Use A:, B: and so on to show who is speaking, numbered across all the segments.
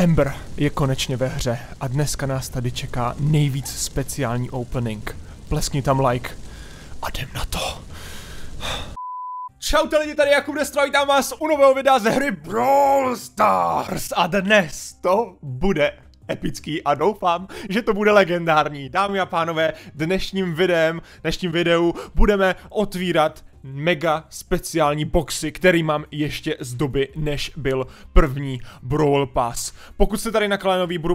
A: Ember je konečně ve hře a dneska nás tady čeká nejvíc speciální opening. Pleskni tam like a jdem na to. Čaute lidi, tady Jakub Destro, vítám vás u nového videa ze hry Brawl Stars a dnes to bude epický a doufám, že to bude legendární. Dámy a pánové, dnešním videu budeme otvírat mega speciální boxy, který mám ještě z doby, než byl první Brawl Pass. Pokud jste tady na kanále nový, budu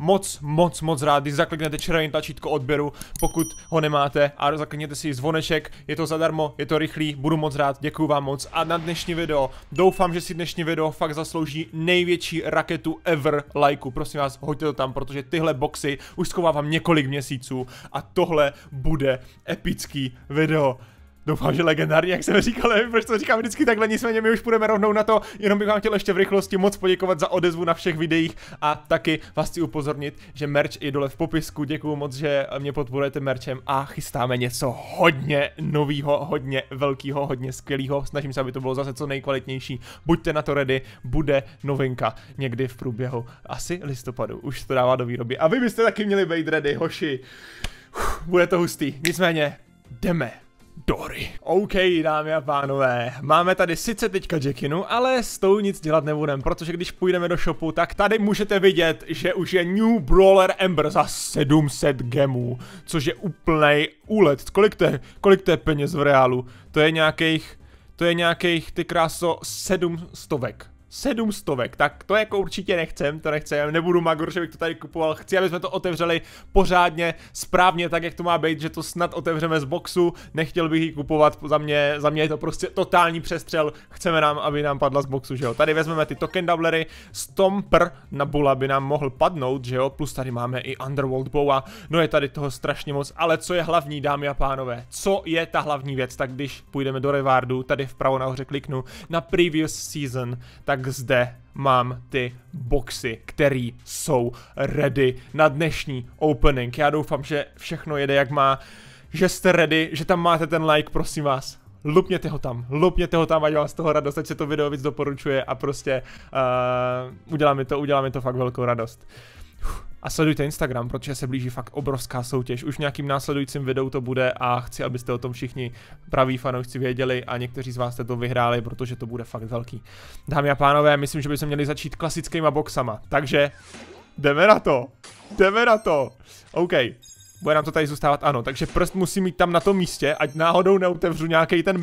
A: moc rád, když zakliknete červené tlačítko odběru, pokud ho nemáte, a zaklikněte si zvoneček, je to zadarmo, je to rychlý, budu moc rád, děkuju vám moc. A na dnešní video, doufám, že si dnešní video fakt zaslouží největší raketu ever lajku. Prosím vás, hoďte to tam, protože tyhle boxy už schovávám několik měsíců a tohle bude epický video. Doufám, že legendární, jak jsem říkal, nevím, proč to říkám vždycky takhle, nicméně my už půjdeme rovnou na to, jenom bych vám chtěl ještě v rychlosti moc poděkovat za odezvu na všech videích a taky vás chci upozornit, že merch je dole v popisku, děkuju moc, že mě podporujete merchem a chystáme něco hodně novýho, hodně velkýho, hodně skvělýho, snažím se, aby to bylo zase co nejkvalitnější, buďte na to ready, bude novinka někdy v průběhu asi listopadu, už to dává do výroby a vy byste taky měli být ready, hoši, bude to hustý, nicméně jdeme. Dory. OK, dámy a pánové, máme tady sice teďka Jackinu, ale s tou nic dělat nebudem, protože když půjdeme do shopu, tak tady můžete vidět, že už je New Brawler Ember za 700 gemů, což je úplnej úlet. Kolik to je peněz v reálu? To je nějakých, ty kráso, 700. 700, tak to jako určitě nechcem, nebudu magor, že bych to tady kupoval, chci, aby jsme to otevřeli pořádně, správně, tak jak to má být, že to snad otevřeme z boxu, nechtěl bych ji kupovat, za mě je to prostě totální přestřel, chceme aby nám padla z boxu, že jo, tady vezmeme ty token doublery, Stomper na Bulla by nám mohl padnout, že jo, plus tady máme i Underworld Bowa, no je tady toho strašně moc, ale co je hlavní, dámy a pánové, co je ta hlavní věc, tak když půjdeme do rewardu, tady vpravo nahoře kliknu na previous season, tak zde mám ty boxy, které jsou ready na dnešní opening. Já doufám, že všechno jede jak má, že jste ready, že tam máte ten like, prosím vás. Lupněte ho tam, ať vám z toho radost, ať se to video víc doporučuje a prostě udělá mi to fakt velkou radost. A sledujte Instagram, protože se blíží fakt obrovská soutěž. Už v nějakým následujícím videu to bude a chci, abyste o tom všichni praví fanoušci věděli a někteří z vás jste to vyhráli, protože to bude fakt velký. Dámy a pánové, myslím, že bychom měli začít klasickýma boxama, takže jdeme na to. OK, bude nám to tady zůstávat, ano, takže prst musí mít tam na tom místě, ať náhodou neotevřu nějaký ten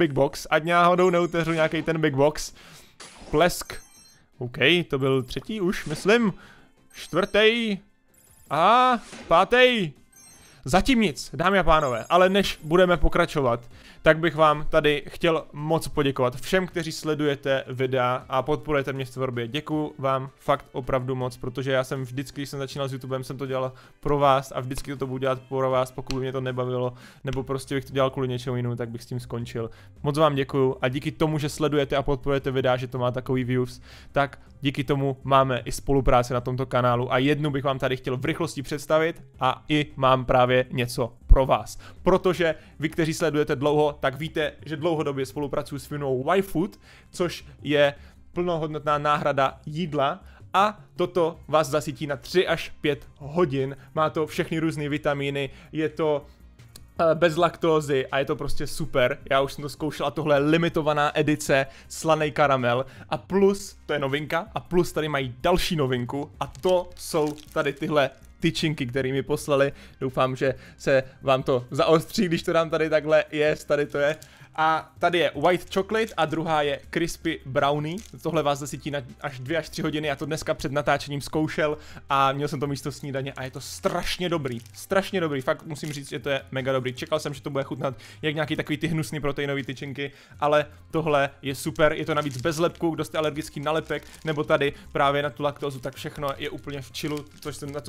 A: big box, Plesk, OK, to byl třetí už, myslím, čtvrtý a pátý. Zatím nic, dámy a pánové, ale než budeme pokračovat, tak bych vám tady chtěl moc poděkovat všem, kteří sledujete videa a podporujete mě v tvorbě. Děkuju vám fakt opravdu moc, protože já jsem vždycky, když jsem začínal s YouTubem, jsem to dělal pro vás a vždycky to budu dělat pro vás, pokud by mě to nebavilo, nebo prostě bych to dělal kvůli něčemu jinému, tak bych s tím skončil. Moc vám děkuju a díky tomu, že sledujete a podporujete videa, že to má takový views, tak díky tomu máme i spolupráci na tomto kanálu a jednu bych vám tady chtěl v rychlosti představit a i mám právě něco pro vás. Protože vy, kteří sledujete dlouho, tak víte, že dlouhodobě spolupracuji s firmou YFood, což je plnohodnotná náhrada jídla a toto vás zasytí na 3 až 5 hodin. Má to všechny různé vitamíny, je to bez laktózy a je to prostě super, já už jsem to zkoušel a tohle je limitovaná edice slanej karamel a plus, to je novinka, a plus tady mají další novinku a to jsou tady tyhle tyčinky, které mi poslali, doufám, že se vám to zaostří, když to dám tady takhle, tady to je. A tady je white chocolate a druhá je crispy brownie. Tohle vás zasytí na až 2 až 3 hodiny. Já to dneska před natáčením zkoušel a měl jsem to místo snídaně a je to strašně dobrý. Fakt musím říct, že to je mega dobrý. Čekal jsem, že to bude chutnat jak nějaký takový ty hnusný proteinový tyčinky, ale tohle je super. Je to navíc bez lepku, kdo jste alergický na lepek, nebo tady právě na tu laktózu, tak všechno je úplně v chillu, na co jsem rád. A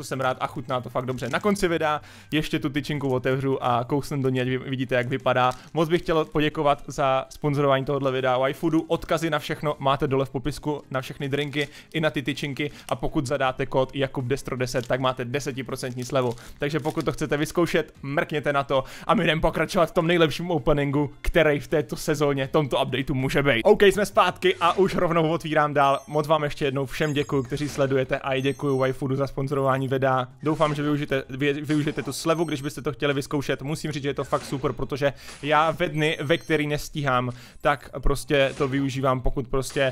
A: a chutná to fakt dobře. Na konci videa ještě tu tyčinku otevřu a kousnu do ní, ať vidíte, jak vypadá. Moc bych chtěl poděkovat za sponzorování tohohle videa iFoodu. Odkazy na všechno máte dole v popisku, na všechny drinky i na ty tyčinky, a pokud zadáte kód JakubDestro10, tak máte 10% slevu. Takže pokud to chcete vyzkoušet, mrkněte na to a my jdeme pokračovat v tom nejlepším openingu, který v této sezóně, tomto updateu může být. OK, jsme zpátky a už rovnou otvírám dál. Moc vám ještě jednou všem děkuju, kteří sledujete, a i děkuju iFoodu za sponzorování videa. Doufám, že využijete tu slevu, když byste to chtěli vyzkoušet. Musím říct, že je to fakt super, protože já ve dny, ve který nestíhám, tak prostě to využívám. Pokud prostě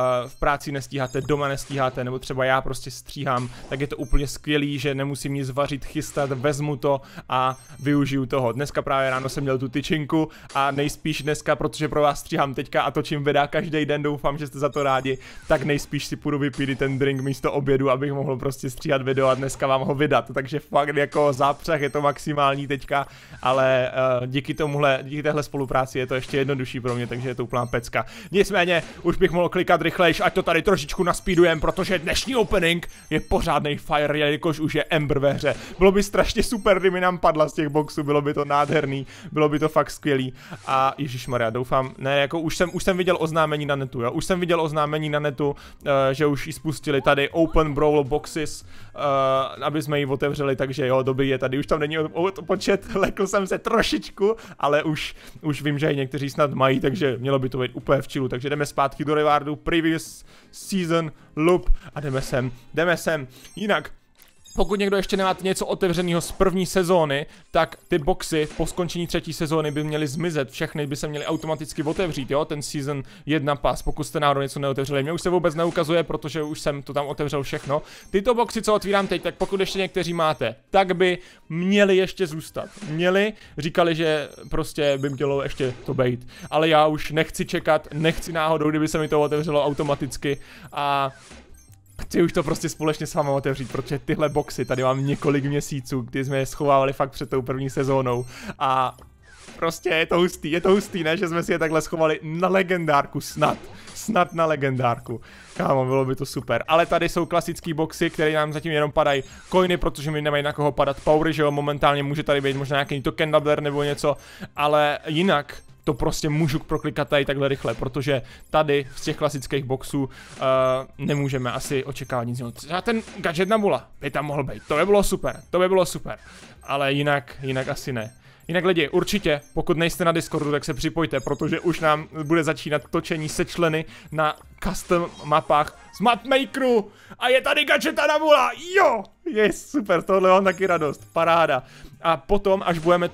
A: v práci nestíháte, doma nestíháte, nebo třeba já prostě stříhám, tak je to úplně skvělý, že nemusím nic vařit, chystat, vezmu to a využiju toho. Dneska právě ráno jsem měl tu tyčinku a nejspíš dneska, protože pro vás stříhám teďka a točím videa každý den, doufám, že jste za to rádi, tak nejspíš si půjdu vypít ten drink místo obědu, abych mohl prostě stříhat video a dneska vám ho vydat. Takže fakt jako zápřah je to maximální teďka, ale díky téhle spolupráci je to ještě jednodušší pro mě, takže je to úplná pecka. Nicméně už bych mohl klikat rychlejš, ať to tady trošičku naspídujem, protože dnešní opening je pořádnej fire, jelikož už je Ember ve hře. Bylo by strašně super, kdyby nám padla z těch boxů, bylo by to nádherný, bylo by to fakt skvělý. A ježišmarja, doufám, ne, jako už jsem viděl oznámení na netu, jo, už jsem viděl oznámení na netu, že už ji spustili tady Open Brawl Boxes, aby jsme ji otevřeli, takže jo, dobrý je tady, už tam není počet, lekl jsem se trošičku, ale už vím, že i někteří snad mají, takže mělo by to být úplně v chillu, takže jdeme zpátky do rewardu, previous season loop a jdeme sem, jinak. Pokud někdo ještě nemáte něco otevřeného z první sezóny, tak ty boxy po skončení třetí sezóny by měly zmizet, všechny by se měly automaticky otevřít, jo, ten season 1 pas, pokud jste náhodou něco neotevřeli. Mě už se vůbec neukazuje, protože už jsem to tam otevřel všechno. Tyto boxy, co otvírám teď, tak pokud ještě někteří máte, tak by měli ještě zůstat. Říkali, že prostě by mělo ještě to být, ale já už nechci čekat, nechci náhodou, kdyby se mi to otevřelo automaticky a chci už to prostě společně s vámi otevřít, protože tyhle boxy tady mám několik měsíců, kdy jsme je schovávali fakt před tou první sezónou a prostě je to hustý, ne, že jsme si je takhle schovali na legendárku, snad na legendárku. Kámo, bylo by to super, ale tady jsou klasický boxy, které nám zatím jenom padají coiny, protože mi nemají na koho padat powery, že jo, momentálně může tady být možná nějaký token doubler nebo něco, ale jinak to prostě můžu proklikat tady takhle rychle, protože tady z těch klasických boxů nemůžeme asi očekávat nic jiného. Třeba ten gadget na bula by tam mohl být, to by bylo super, ale jinak asi ne. Jinak lidi, určitě, pokud nejste na Discordu, tak se připojte, protože už nám bude začínat točení se členy na custom mapách z Mapmakeru a je tady gadgeta na bula, jo, je super, tohle mám taky radost, paráda. A potom, až budeme,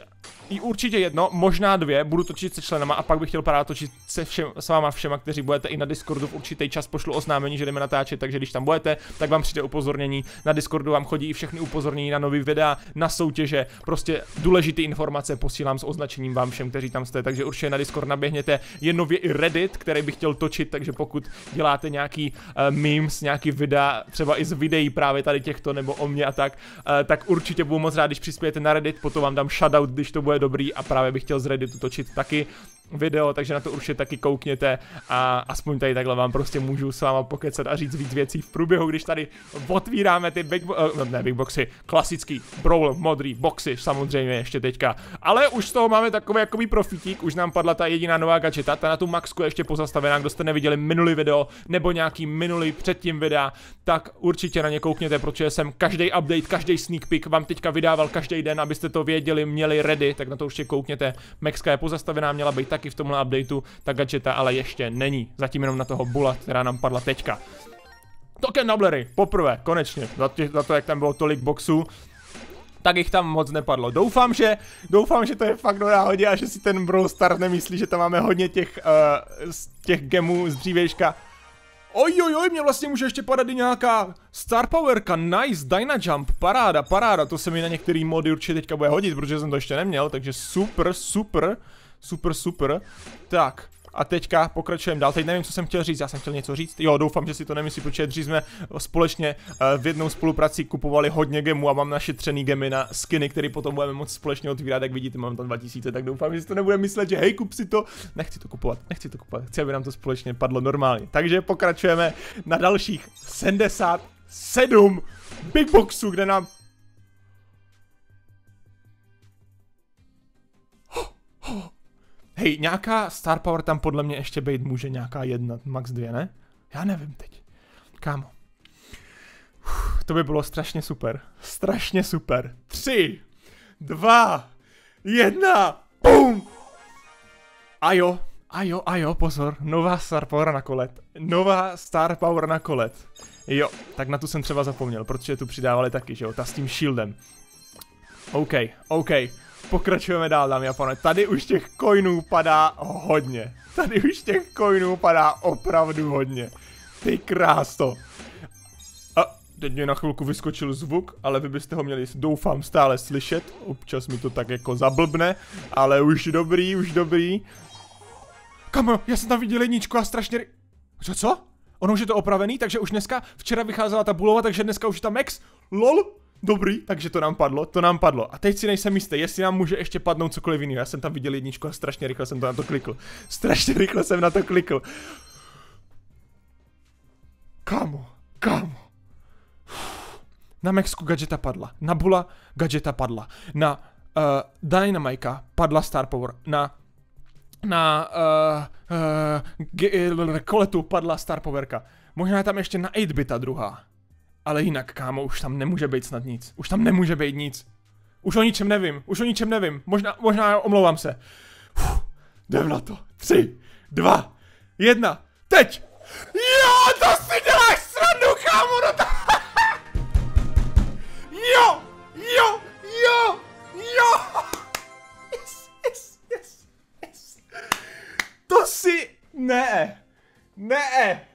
A: i určitě jedno, možná dvě, budu točit se členama a pak bych chtěl právě točit s váma všema, kteří budete i na Discordu v určitý čas, pošlu oznámení, že jdeme natáčet, takže když tam budete, tak vám přijde upozornění, na Discordu vám chodí i všechny upozornění na nový videa, na soutěže, prostě důležité informace posílám s označením vám všem, kteří tam jste, takže určitě na Discord naběhněte, je nově i Reddit, který bych chtěl točit, takže pokud děláte nějaký memes, nějaký videa, třeba i z videí právě tady těchto nebo o mě a tak určitě budu moc rád, když přispějete na Reddit, potom vám dám shoutout, když to bude dobrý a právě bych chtěl z Redditu točit taky video, takže na to určitě taky koukněte a aspoň tady takhle vám prostě můžu s váma pokecat a říct víc věcí v průběhu, když tady otvíráme ty big boxy, klasický brawl, modrý boxy, samozřejmě ještě teďka, ale už z toho máme takový jakoby profitík, už nám padla ta jediná nová gadgeta, ta na tu maxku je ještě pozastavená, kdo jste neviděli minulý video nebo nějaký minulý předtím videa, tak určitě na ně koukněte, protože jsem každý update, každý sneak peek vám teďka vydával každý den, abyste to věděli, měli ready, tak na to určitě koukněte. Maxka je pozastavená, měla být taky v tomhle updateu, ta gadgeta ale ještě není, zatím jenom na toho bula, která nám padla teďka. Token doublery, poprvé, konečně, za to, jak tam bylo tolik boxů, tak jich tam moc nepadlo. Doufám, že to je fakt do náhodě a že si ten Brawl Stars nemyslí, že tam máme hodně těch gemů z dřívějška. Ojojoj, mě vlastně může ještě padat i nějaká Star Powerka, nice, Dynajump, paráda, to se mi na některé mody určitě teďka bude hodit, protože jsem to ještě neměl, takže super, tak. A teďka pokračujeme dál, teď nevím, co jsem chtěl říct, já jsem chtěl něco říct, jo, doufám, že si to nemyslí, protože dřív jsme společně v jednou spolupráci kupovali hodně gemů a mám našetřený gemy na skiny, které potom budeme moct společně otvírat, jak vidíte, mám tam 2000, tak doufám, že si to nebude myslet, že hej, kup si to, nechci to kupovat, chci, aby nám to společně padlo normálně, takže pokračujeme na dalších 70 7 big boxů, kde nám... Hej, nějaká star power tam podle mě ještě být může, nějaká 1, max 2, ne? Já nevím teď. Kámo. To by bylo strašně super. Strašně super. 3, 2, 1, BOOM! A jo, pozor. Nová star power na kolet. Nová star power na kolet. Jo, tak na tu jsem třeba zapomněl, protože tu přidávali taky, že jo, ta s tím shieldem. OK. Pokračujeme dál, dámy a pánové. Tady už těch coinů padá hodně. Tady už těch coinů padá opravdu hodně. Ty krásto. A teď mě na chvilku vyskočil zvuk, ale vy byste ho měli, doufám, stále slyšet. Občas mi to tak jako zablbne, ale už dobrý. Kamo, já jsem tam viděl jedničku a strašně... Co? Ono už je to opravený, takže už dneska, včera vycházela ta bulova, takže dneska už je tam max. LOL. Dobrý, takže to nám padlo. A teď si nejsem jistý, jestli nám může ještě padnout cokoliv jiného. Já jsem tam viděl jedničku a strašně rychle jsem to na to klikl. Kámo. Na Maxku gadgeta padla, na Bula gadgeta padla, na Dynamika padla star power, na Koletu padla star powerka. Možná je tam ještě na 8-bita druhá. Ale jinak, kámo, už tam nemůže být snad nic. Už o ničem nevím. Možná omlouvám se. Jdem na to. 3, 2, 1, teď! Jo, to si děláš srandu, kámo, no to... Jo! Yes. To si... Ne.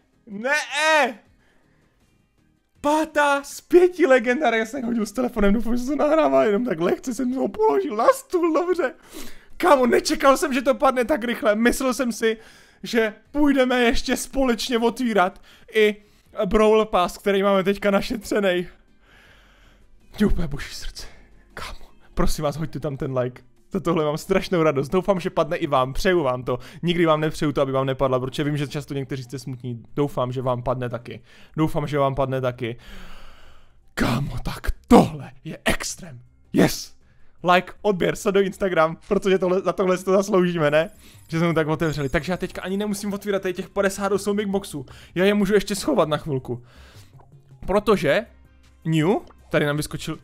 A: Pátá z 5 legendár, já jsem hodil s telefonem, doufám, že se to nahrává, jenom tak lehce jsem ho položil na stůl, dobře. Kámo, nečekal jsem, že to padne tak rychle, myslel jsem si, že půjdeme ještě společně otvírat i Brawl Pass, který máme teďka našetřenej. Mě úplně boží srdce, kámo, prosím vás, hoďte tam ten like. Za tohle mám strašnou radost, doufám, že padne i vám, přeju vám to, nikdy vám nepřeju to, aby vám nepadla, protože vím, že často někteří jste smutní, doufám, že vám padne taky. Kámo, tak tohle je extrém, yes, like, odběr, do Instagram, protože za tohle si to zasloužíme, ne? Že jsme mu tak otevřeli, takže já teďka ani nemusím otvírat tady těch 58 big boxů, já je můžu ještě schovat na chvilku, protože, tady nám vyskočil,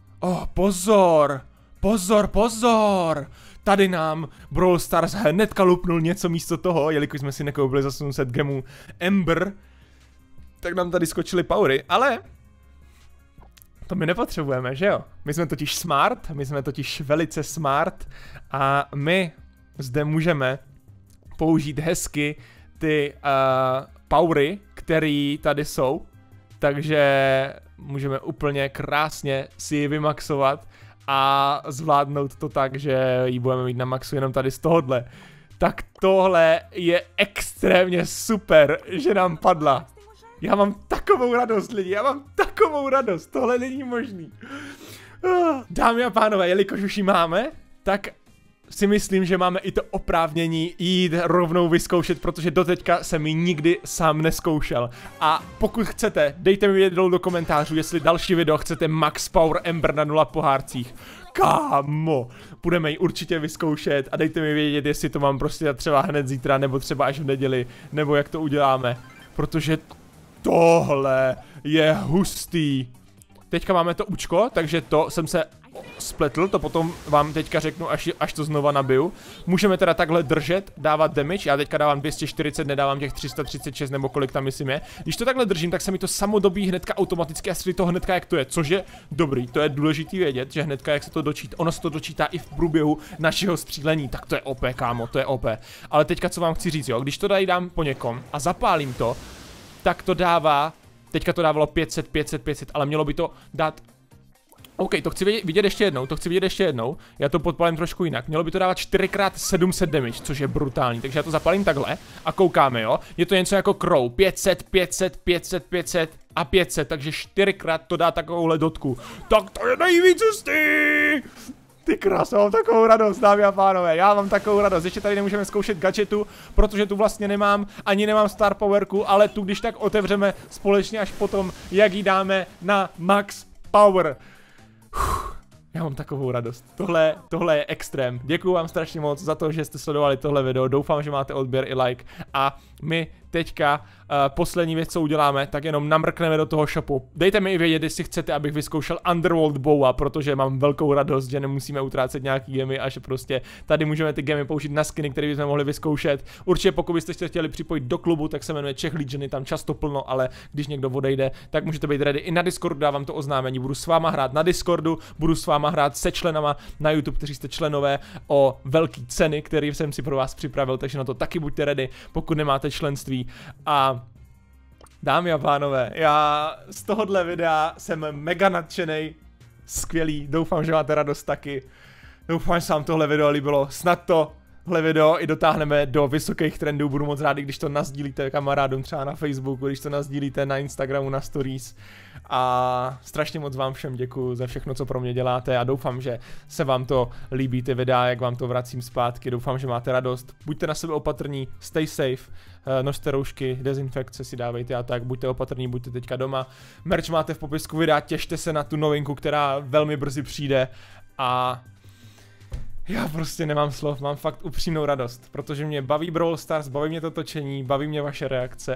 A: Pozor! Tady nám Brawl Stars hnedka lupnul něco místo toho, jelikož jsme si nekoupili za 700 gemů Ember, tak nám tady skočily powery, ale to my nepotřebujeme, že jo? My jsme totiž velice smart a my zde můžeme použít hezky ty powery, které tady jsou, takže můžeme úplně krásně si ji vymaxovat a zvládnout to tak, že ji budeme mít na maxu jenom tady z tohohle. Tak tohle je extrémně super, že nám padla. Já mám takovou radost, lidi, tohle není možný. Dámy a pánové, jelikož už ji máme, tak si myslím, že máme i to oprávnění jít rovnou vyzkoušet, protože doteďka jsem ji nikdy sám neskoušel. A pokud chcete, dejte mi vědět dolů do komentářů, jestli další video chcete Max Power Ember na 0 pohárcích. Kámo, budeme ji určitě vyzkoušet a dejte mi vědět, jestli to mám prostě třeba hned zítra, nebo třeba až v neděli, nebo jak to uděláme. Protože tohle je hustý. Teďka máme to účko, takže to jsem se spletl, to potom vám teďka řeknu, až to znova nabiju. Můžeme teda takhle držet, dávat damage, já teďka dávám 240, nedávám těch 336 nebo kolik tam myslím je. Když to takhle držím, tak se mi to samo dobíjí hnedka automaticky a střílí to hnedka jak to je, což je dobrý, to je důležitý vědět, že hnedka jak se to dočítá, ono se to dočítá i v průběhu našeho střílení, tak to je OP, kámo, to je OP. Ale teďka co vám chci říct, jo, když to tady dám po někom a zapálím to, tak to dává, teďka to dávalo 500, ale mělo by to dát. OK, to chci vidět ještě jednou, já to podpalím trošku jinak, mělo by to dávat 4x700 damage, což je brutální, takže já to zapalím takhle a koukáme, jo, je to něco jako Crow, 500 a 500, takže 4x to dá takovouhle dotku, tak to je nejvíc hustý! Ty krása, mám takovou radost, dámy a pánové, já mám takovou radost. Ještě tady nemůžeme zkoušet gadgetu, protože tu vlastně nemám, ani nemám Star Powerku, ale tu když tak otevřeme společně až potom, jak ji dáme na Max Power. Já mám takovou radost. Tohle je extrém. Děkuju vám strašně moc za to, že jste sledovali tohle video. Doufám, že máte odběr i like. A my teďka poslední věc, co uděláme, tak jenom namrkneme do toho shopu. Dejte mi i vědět, jestli chcete, abych vyzkoušel Underworld Bowa, protože mám velkou radost, že nemusíme utrácet nějaký gemy a že prostě tady můžeme ty gemy použít na skiny, které bychom mohli vyzkoušet. Určitě pokud byste se chtěli připojit do klubu, tak se jmenuje Czech Legion, je tam často plno, ale když někdo odejde, tak můžete být ready. I na Discordu dávám to oznámení, budu s váma hrát na Discordu, budu s váma hrát se členama na YouTube, kteří jste členové, o velký ceny, které jsem si pro vás připravil, takže na to taky buďte ready, pokud nemáte členství. A dámy a pánové, já z tohohle videa jsem mega nadšenej, skvělý, doufám, že máte radost taky, doufám, že se vám tohle video líbilo, snad tohle video i dotáhneme do vysokých trendů, budu moc rád, když to nasdílíte kamarádům třeba na Facebooku, když to nasdílíte na Instagramu, na Stories a strašně moc vám všem děkuju za všechno, co pro mě děláte a doufám, že se vám to líbí ty videa, jak vám to vracím zpátky, doufám, že máte radost, buďte na sebe opatrní, stay safe, noste roušky, dezinfekce si dávejte a tak, buďte opatrní, buďte teďka doma, merch máte v popisku videa, těšte se na tu novinku, která velmi brzy přijde a já prostě nemám slov, mám fakt upřímnou radost, protože mě baví Brawl Stars, baví mě to točení, baví mě vaše reakce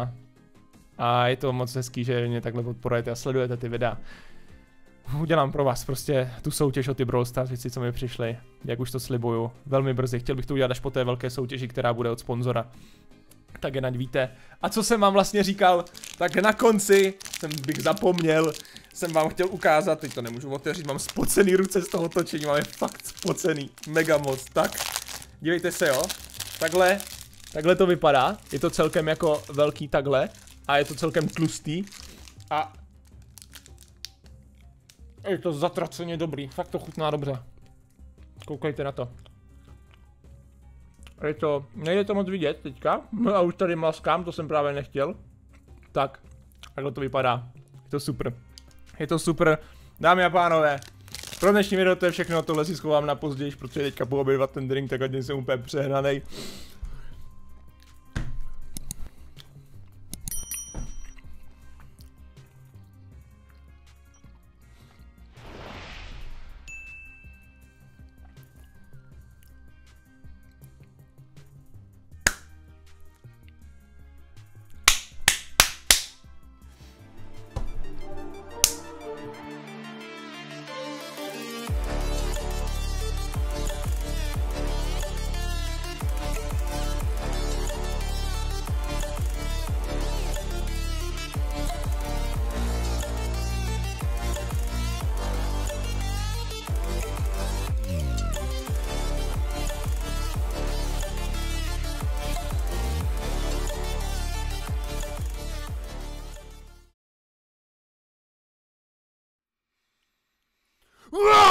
A: a je to moc hezký, že mě takhle podporujete a sledujete ty videa. Udělám pro vás prostě tu soutěž o ty Brawl Stars věci, co mi přišly, jak už to slibuju, velmi brzy, chtěl bych to udělat až po té velké soutěži, která bude od sponzora. Tak jen ať víte. A co jsem vám vlastně říkal, tak na konci bych zapomněl, jsem vám chtěl ukázat, teď to nemůžu otevřít, mám spocený ruce z toho točení, mám je fakt spocený, mega moc, tak, dívejte se jo, takhle to vypadá, je to celkem jako velký takhle a je to celkem tlustý a je to zatraceně dobrý, fakt to chutná dobře, koukejte na to. Je to, nejde to moc vidět teďka, a už tady mlaskám, to jsem právě nechtěl. Tak, takhle to vypadá, je to super. Je to super, dámy a pánové. Pro dnešní video to je všechno, tohle si schovám na později, protože teďka budu obědvat ten drink, tak ať jsem úplně přehnanej. Whoa!